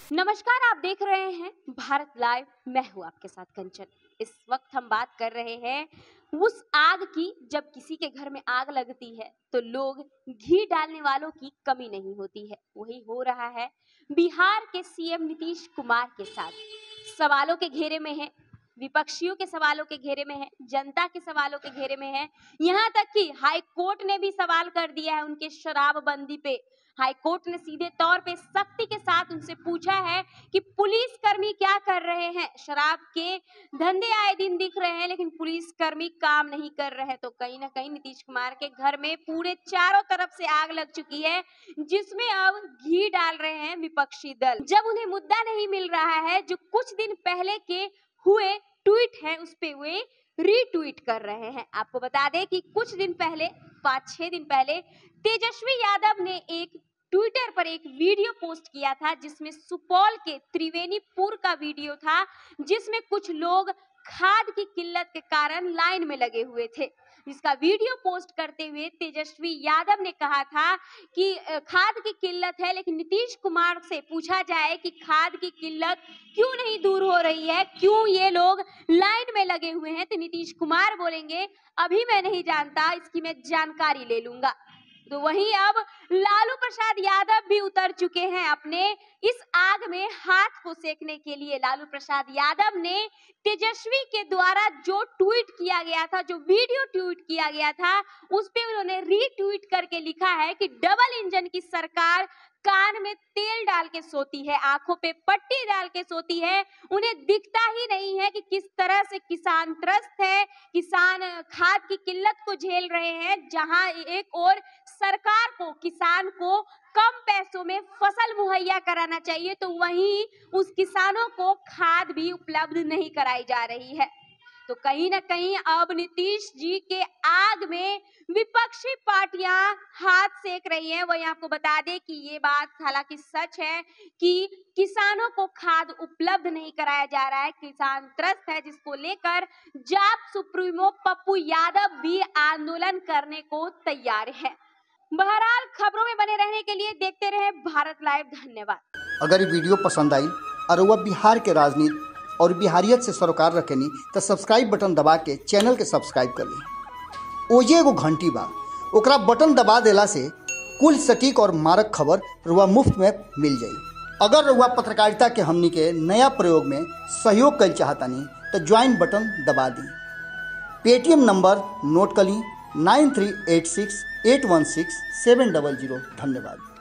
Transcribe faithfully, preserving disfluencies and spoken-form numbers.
नमस्कार, आप देख रहे हैं भारत लाइव। मैं हूं आपके साथ कंचन। इस वक्त हम बात कर रहे हैं उस आग की, जब किसी के घर में आग लगती है तो लोग घी डालने वालों की कमी नहीं होती है। वही हो रहा है बिहार के सीएम नीतीश कुमार के साथ। सवालों के घेरे में है, विपक्षियों के सवालों के घेरे में है, जनता के सवालों के घेरे में है। यहाँ तक कि हाई कोर्ट ने भी सवाल कर दिया है उनके शराबबंदी पे। हाई कोर्ट ने सीधे तौर पे सख्ती के साथ उनसे पूछा है कि पुलिसकर्मी क्या कर रहे हैं। शराब के धंधे आए दिन दिख रहे हैं, लेकिन पुलिसकर्मी काम नहीं कर रहे हैं। तो कहीं ना कहीं नीतीश कुमार के घर में पूरे चारों तरफ से आग लग चुकी है, जिसमें अब घी डाल रहे हैं विपक्षी दल। जब उन्हें मुद्दा नहीं मिल रहा है, जो कुछ दिन पहले के हुए ट्वीट है उस पे वे रीट्वीट कर रहे हैं। आपको बता दें कि कुछ दिन पहले, पाँच छह दिन पहले, तेजस्वी यादव ने एक ट्विटर पर एक वीडियो पोस्ट किया था, जिसमें सुपौल के त्रिवेणीपुर का वीडियो था, जिसमें कुछ लोग खाद की किल्लत के कारण लाइन में लगे हुए थे। जिसका वीडियो पोस्ट करते हुए तेजस्वी यादव ने कहा था कि खाद की किल्लत है, लेकिन नीतीश कुमार से पूछा जाए कि खाद की किल्लत क्यों नहीं दूर हो रही है, क्यों ये लोग लाइन में लगे हुए हैं, तो नीतीश कुमार बोलेंगे अभी मैं नहीं जानता, इसकी मैं जानकारी ले लूंगा। तो वहीं अब लालू प्रसाद यादव भी उतर चुके हैं अपने इस आग में हाथ को सेकने के लिए। लालू प्रसाद यादव ने तेजस्वी के द्वारा जो ट्वीट किया गया था, जो वीडियो ट्वीट किया गया था, उस पे उन्होंने रीट्वीट करके लिखा है कि डबल इंजन की सरकार कान में तेल डाल के सोती है, आंखों पे पट्टी डाल के सोती है। उन्हें दिखता ही नहीं है कि किस तरह से किसान त्रस्त है, किसान खाद की किल्लत को झेल रहे हैं। जहां एक और सरकार को, किसान को कम पैसों में फसल मुहैया कराना चाहिए, तो वहीं उस किसानों को खाद भी उपलब्ध नहीं कराई जा रही है। तो कहीं ना कहीं अब नीतीश जी के आग में विपक्षी पार्टियां हाथ सेक रही हैं। वही आपको बता दें कि ये बात हालांकि सच है कि किसानों को खाद उपलब्ध नहीं कराया जा रहा है, किसान त्रस्त है, जिसको लेकर जाप सुप्रीमो पप्पू यादव भी आंदोलन करने को तैयार है। बहरहाल, खबरों में बने रहने के लिए देखते रहे भारत लाइव। धन्यवाद। अगर ये वीडियो पसंद आई और वह बिहार के राजनीति और बिहारियत से सरोकार रखेनी तो सब्सक्राइब बटन दबा के चैनल के सब्सक्राइब कर ली। ओजे एगो घंटी बा, ओकरा बटन दबा देला से कुल सटीक और मारक खबर रुआ मुफ्त में मिल जाई। अगर रुआ पत्रकारिता के हमनी के नया प्रयोग में सहयोग कर चाहतानी तो ज्वाइन बटन दबा दी। पेटीएम नंबर नोट कर ली nine three eight six eight one six seven double zero. धन्यवाद।